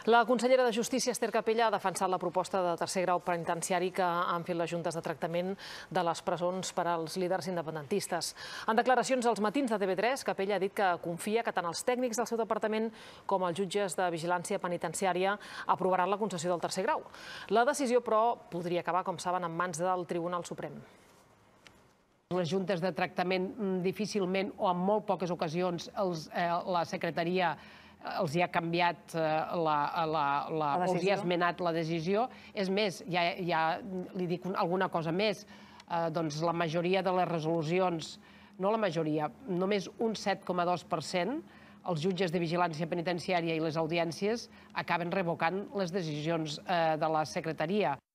La consellera de Justícia, Ester Capella, ha defensat la proposta de tercer grau penitenciari que han fet les juntes de tractament de les presons per als líders independentistes. En declaracions als matins de TV3, Capella ha dit que confia que tant els tècnics del seu departament com els jutges de vigilància penitenciària aprovaran la concessió del tercer grau. La decisió, però, podria acabar, com saben, en mans del Tribunal Suprem. Les juntes de tractament difícilment o en molt poques ocasions la secretaria els hi ha canviat, els hi ha esmenat la decisió. És més, ja li dic alguna cosa més, doncs la majoria de les resolucions, no la majoria, només un 7,2%, els jutges de vigilància penitenciària i les audiències acaben revocant les decisions de la secretaria.